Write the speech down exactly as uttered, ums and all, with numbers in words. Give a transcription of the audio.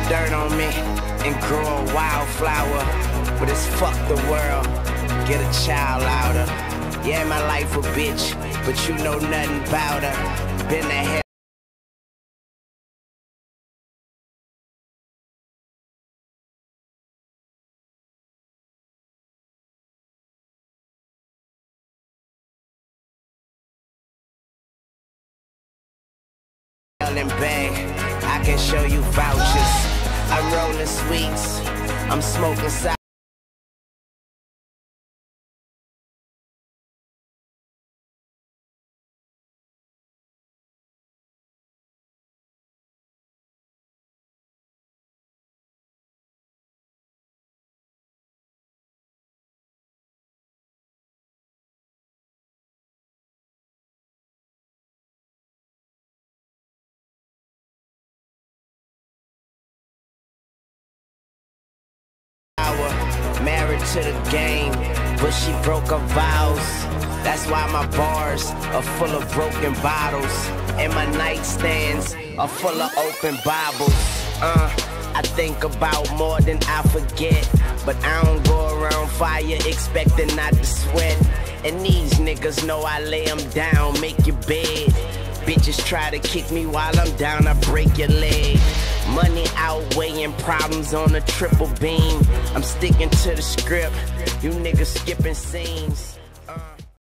dirt on me and grow a wildflower. But it's fuck the world, get a child out her. Yeah, my life a bitch, but you know nothing about her. Been to hell. Bag, I can show you vouchers. I'm rolling sweets, I'm smoking sour. Married to the game, but she broke her vows. That's why my bars are full of broken bottles, and my nightstands are full of open Bibles. Uh, I think about more than I forget, but I don't go around fire expecting not to sweat. And these niggas know I lay them down, make your bed. Bitches try to kick me while I'm down, I break your leg. Money outweighing problems on a triple beam. I'm sticking to the script, you niggas skipping scenes.